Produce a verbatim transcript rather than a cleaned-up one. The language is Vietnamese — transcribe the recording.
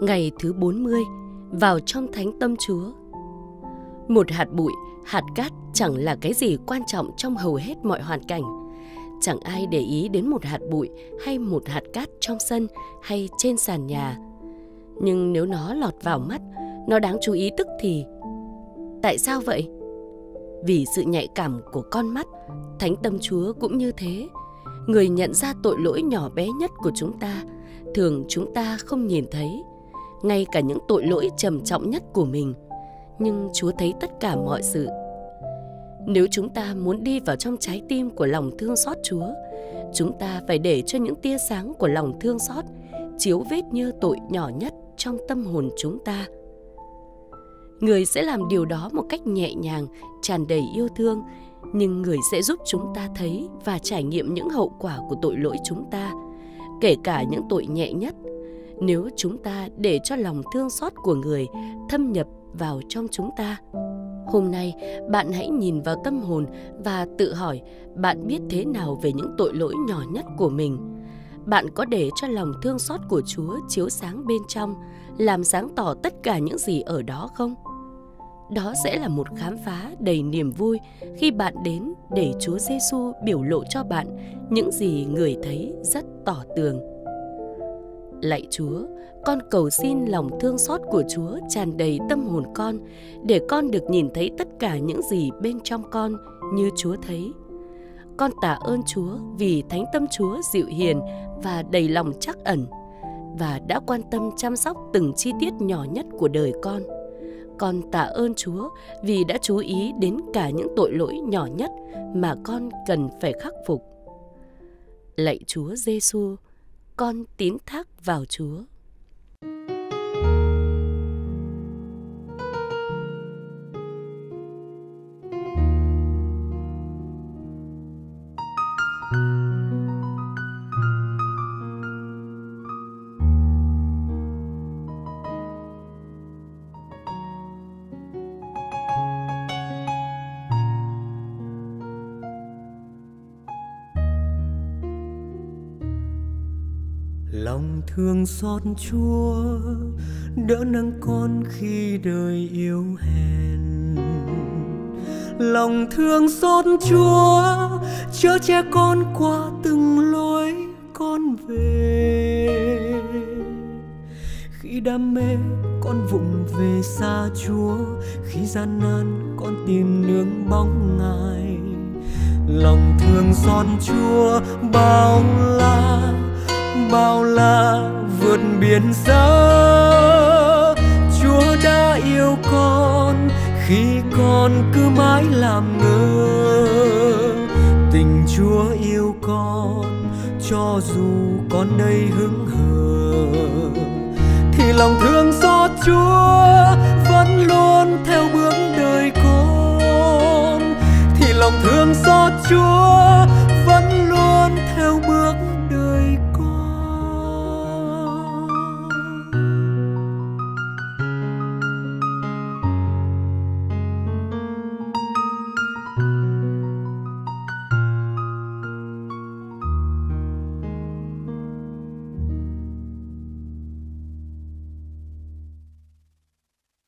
Ngày thứ bốn mươi, vào trong thánh tâm Chúa. Một hạt bụi, hạt cát chẳng là cái gì quan trọng trong hầu hết mọi hoàn cảnh. Chẳng ai để ý đến một hạt bụi hay một hạt cát trong sân hay trên sàn nhà. Nhưng nếu nó lọt vào mắt, nó đáng chú ý tức thì. Tại sao vậy? Vì sự nhạy cảm của con mắt, thánh tâm Chúa cũng như thế. Người nhận ra tội lỗi nhỏ bé nhất của chúng ta, thường chúng ta không nhìn thấy, ngay cả những tội lỗi trầm trọng nhất của mình. Nhưng Chúa thấy tất cả mọi sự. Nếu chúng ta muốn đi vào trong trái tim của lòng thương xót Chúa, chúng ta phải để cho những tia sáng của lòng thương xót chiếu vết nhơ tội nhỏ nhất trong tâm hồn chúng ta. Người sẽ làm điều đó một cách nhẹ nhàng, tràn đầy yêu thương, nhưng Người sẽ giúp chúng ta thấy và trải nghiệm những hậu quả của tội lỗi chúng ta, kể cả những tội nhẹ nhất, nếu chúng ta để cho lòng thương xót của Người thâm nhập vào trong chúng ta. Hôm nay, bạn hãy nhìn vào tâm hồn và tự hỏi bạn biết thế nào về những tội lỗi nhỏ nhất của mình. Bạn có để cho lòng thương xót của Chúa chiếu sáng bên trong, làm sáng tỏ tất cả những gì ở đó không? Đó sẽ là một khám phá đầy niềm vui khi bạn đến để Chúa Giêsu biểu lộ cho bạn những gì Người thấy rất tỏ tường. Lạy Chúa, con cầu xin lòng thương xót của Chúa tràn đầy tâm hồn con, để con được nhìn thấy tất cả những gì bên trong con như Chúa thấy. Con tạ ơn Chúa vì thánh tâm Chúa dịu hiền và đầy lòng trắc ẩn, và đã quan tâm chăm sóc từng chi tiết nhỏ nhất của đời con. Con tạ ơn Chúa vì đã chú ý đến cả những tội lỗi nhỏ nhất mà con cần phải khắc phục. Lạy Chúa Giêsu, con tín thác vào Chúa. Lòng thương xót Chúa đỡ nâng con khi đời yếu hèn. Lòng thương xót Chúa chở che con qua từng lối con về. Khi đam mê con vụng về xa Chúa, khi gian nan con tìm nương bóng Ngài. Lòng thương xót Chúa bao la, bao la vượt biển xa. Chúa đã yêu con khi con cứ mãi làm ngơ. Tình Chúa yêu con cho dù con đây hững hờ, thì lòng thương xót Chúa vẫn luôn theo bước